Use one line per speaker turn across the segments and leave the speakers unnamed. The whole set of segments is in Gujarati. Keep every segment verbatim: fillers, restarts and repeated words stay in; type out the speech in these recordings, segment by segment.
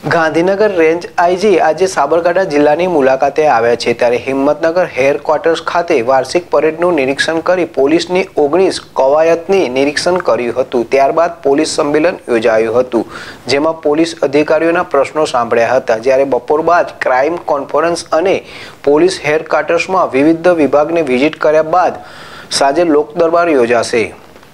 ગાંધીનગર રેન્જ આઈજી આજે સાબરકાંઠા જિલ્લાની મુલાકાતે આવ્યા છે ત્યારે હિંમતનગર હેર ક્વાર્ટર્સ ખાતે વાર્ષિક પરેડનું નિરીક્ષણ કરી પોલીસની ઓગણીસ કવાયતની નિરીક્ષણ કર્યું હતું। ત્યારબાદ પોલીસ સંમેલન યોજાયું હતું જેમાં પોલીસ અધિકારીઓના પ્રશ્નો સાંભળ્યા હતા। જ્યારે બપોર બાદ ક્રાઇમ કોન્ફરન્સ અને પોલીસ હેર ક્વાર્ટર્સમાં વિવિધ વિભાગને વિઝિટ કર્યા બાદ સાંજે લોક દરબાર યોજાશે।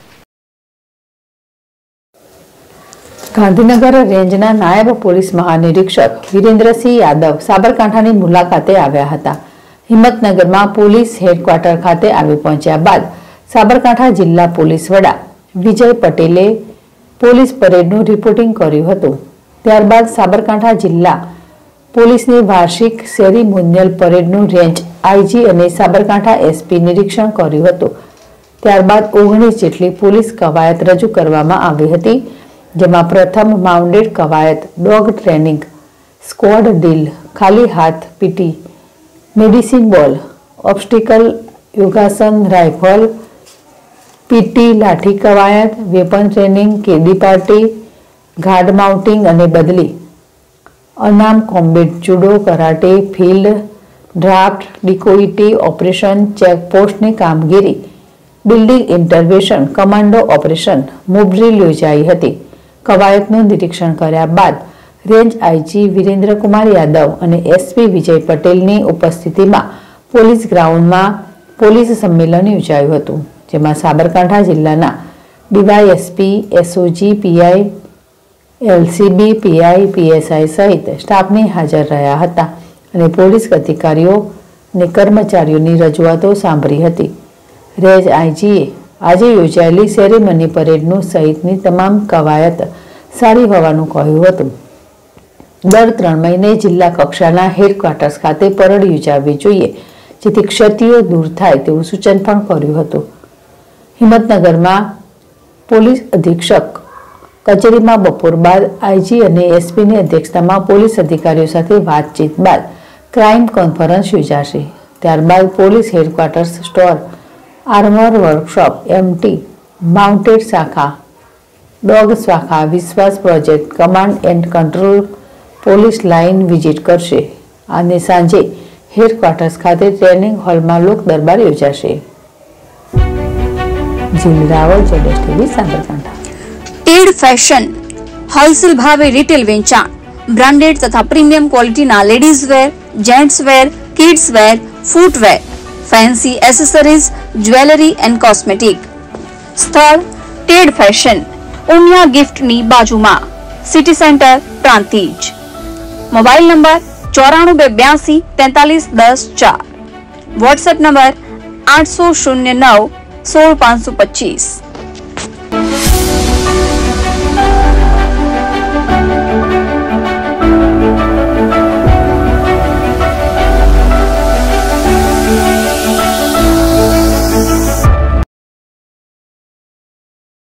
ગાંધીનગર રેન્જના નાયબ પોલીસ મહાનિરીક્ષક વિરેન્દ્રસિંહ યાદવ સાબરકાંઠાની મુલાકાતે આવ્યા હતા। હિંમતનગરમાં પોલીસ હેડક્વાર્ટર ખાતે આવી પહોંચ્યા બાદ સાબરકાંઠા જિલ્લા પોલીસ વડા વિજય પટેલે પોલીસ પરેડનું રિપોર્ટિંગ કર્યું હતું। ત્યારબાદ સાબરકાંઠા જિલ્લા પોલીસની વાર્ષિક સેરેમોનિયલ પરેડનું રેન્જ આઈજી અને સાબરકાંઠા એસપી નિરીક્ષણ કર્યું હતું। ત્યારબાદ ઓગણીસ જેટલી પોલીસ કવાયત રજૂ કરવામાં આવી હતી જેમાં પ્રથમ માઉન્ટેડ કવાયત ડોગ ટ્રેનિંગ, સ્ક્વોડ ડીલ, ખાલી હાથ પીટી, મેડિસિન બોલ, ઓબ્સ્ટિકલ યોગાસન, રાઇફલ પીટી, લાઠી કવાયત, વેપન ટ્રેનિંગ, કેદી પાર્ટી, ગાર્ડ માઉન્ટિંગ અને બદલી, અનામ combat, judo, karate, field draft, dacoity operation, ચેકપોસ્ટની કામગીરી, building intervention, commando operation, mob drill યોજાઈ હતી। કવાયતનું નિરીક્ષણ કર્યા બાદ રેન્જ આઈજી વિરેન્દ્રકુમાર યાદવ અને એસપી વિજય પટેલની ઉપસ્થિતિમાં પોલીસ ગ્રાઉન્ડમાં પોલીસ સંમેલન યોજાયું હતું જેમાં સાબરકાંઠા જિલ્લાના DySP, SOG, PI, LCB, PI, PSI સહિત સ્ટાફની હાજર રહ્યા હતા અને પોલીસ અધિકારીઓ અને કર્મચારીઓની રજૂઆતો સાંભળી હતી। રેન્જ આઈજીએ આજે યોજાયેલી સેરેમની પરેડનું સહિતની તમામ કવાયત સારી હોવાનું કહ્યું હતું। દર ત્રણ મહિને જિલ્લા કક્ષાના હેડક્વાર્ટર્સ ખાતે પરેડ યોજાવી જોઈએ જેથી ક્ષતિઓ દૂર થાય તેવું સૂચન પણ કર્યું હતું। હિંમતનગરમાં પોલીસ અધિક્ષક કચેરીમાં બપોર બાદ આઈજી અને એસપીની અધ્યક્ષતામાં પોલીસ અધિકારીઓ સાથે વાતચીત બાદ ક્રાઇમ કોન્ફરન્સ યોજાશે। ત્યારબાદ police headquarters store, armour workshop, MT, mounted શાખા, ડોગ શાખા, Vishwas project, command and control police line visit કરશે અને સાંજે હેડક્વાર્ટર્સ ખાતે ટ્રેનિંગ હોલમાં લોક દરબાર યોજાશે। Jil Raval, Jadesh TV, Sabarkantha.
Ted fashion wholesale ભાવે રિટેલ વેચાણ, બ્રાન્ડેડ તથા પ્રીમિયમ ક્વોલિટીના ladies wear, gents wear, kids wear, footwear, fancy accessories, jewellery and cosmetic. સ્થળ ટેડ ફેશન, ઉમિયા ગિફ્ટની બાજુમાં, city centre, Prantij. Mobile number ચોરાણું બે બ્યાસી તેતાલીસ દસ ચાર, વોટ્સએપ નંબર આઠસો શૂન્ય નવ સોળ પાંચસો પચીસ।